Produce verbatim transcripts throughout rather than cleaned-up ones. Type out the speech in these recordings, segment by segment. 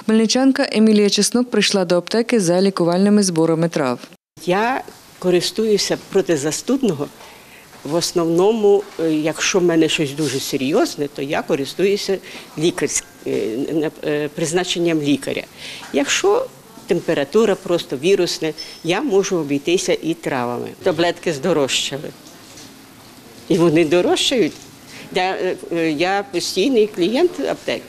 Хмельничанка Емілія Чеснок прийшла до аптеки за лікувальними зборами трав. Я користуюся протизастудного. В основному, якщо в мене щось дуже серйозне, то я користуюся лікарським призначенням лікаря. Якщо температура просто вірусна, я можу обійтися і травами. Таблетки здорожчали. І вони дорожчають. Я, я постійний клієнт аптеки.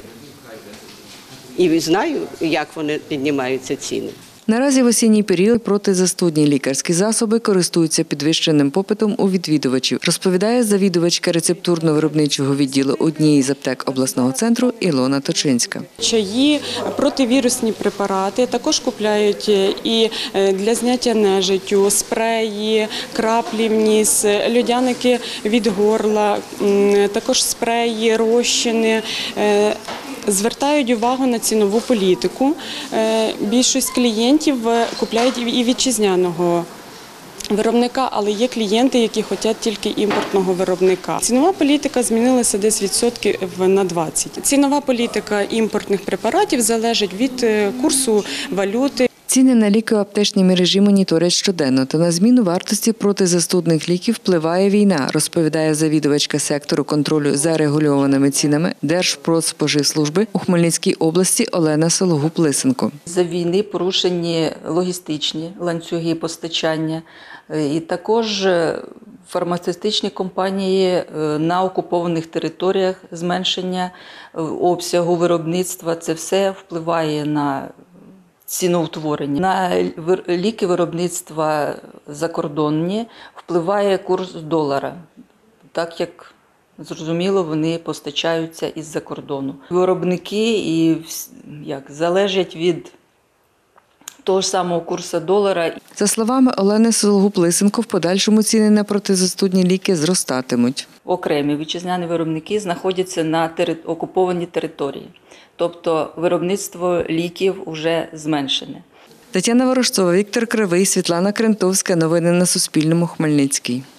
І знаю, як вони піднімаються ціни. Наразі в осінній період протизастудні лікарські засоби користуються підвищеним попитом у відвідувачів, розповідає завідувачка рецептурно-виробничого відділу однієї з аптек обласного центру Ілона Точинська. Чаї, противірусні препарати також купляють і для зняття нежиттю, спреї, краплі в ніс, льодяники від горла, також спреї, розчини. Звертають увагу на цінову політику. Більшість клієнтів купляють і вітчизняного виробника, але є клієнти, які хочуть тільки імпортного виробника. Цінова політика змінилася десь відсотків на двадцять. Цінова політика імпортних препаратів залежить від курсу валюти. Ціни на ліки у аптечній мережі моніторять щоденно, та на зміну вартості протизастудних ліків впливає війна, розповідає завідувачка сектору контролю за регульованими цінами Держпродспоживслужби у Хмельницькій області Олена Сологуб-Лисенко. За війни порушені логістичні ланцюги постачання і також фармацевтичні компанії на окупованих територіях, зменшення обсягу виробництва. Це все впливає на ціноутворення. На ліки виробництва закордонні впливає курс долара, так як, зрозуміло, вони постачаються із-за кордону. Виробники і, як, залежать від того ж самого курсу долара. За словами Олени Сологуб-Лисенко, в подальшому ціни на протизастудні ліки зростатимуть. Окремі вітчизняні виробники знаходяться на тери... окупованій території. Тобто виробництво ліків вже зменшене. Тетяна Ворожцова, Віктор Кривий, Світлана Крентовська. Новини на Суспільному. Хмельницький.